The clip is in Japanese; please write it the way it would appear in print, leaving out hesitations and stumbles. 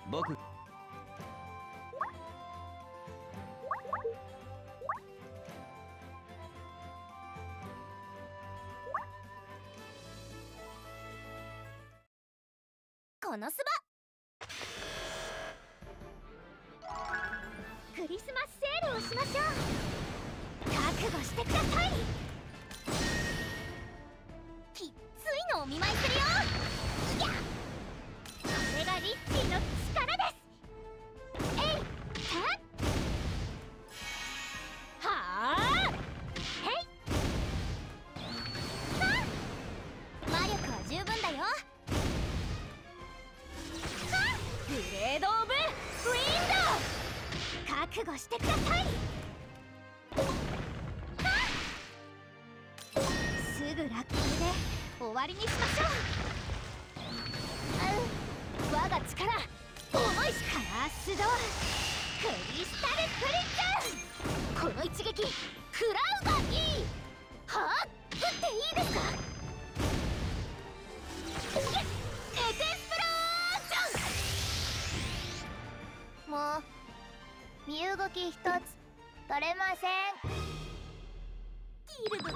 僕このスバクリスマスセールをしましょう。覚悟してください。きっついのお見舞いするよ。いや、これがリッチーの力です。えいはっはあへいはっ魔力は十分だよ。ブレード・オブ・ウィンド！覚悟してください。すぐラッキーで終わりにしましょう。我が力重いしカラースドクリスタルプリズン。この一撃食らうがいい。はあ、撃っていいですか。エテスプローション。もう身動き一つ取れません。ギルド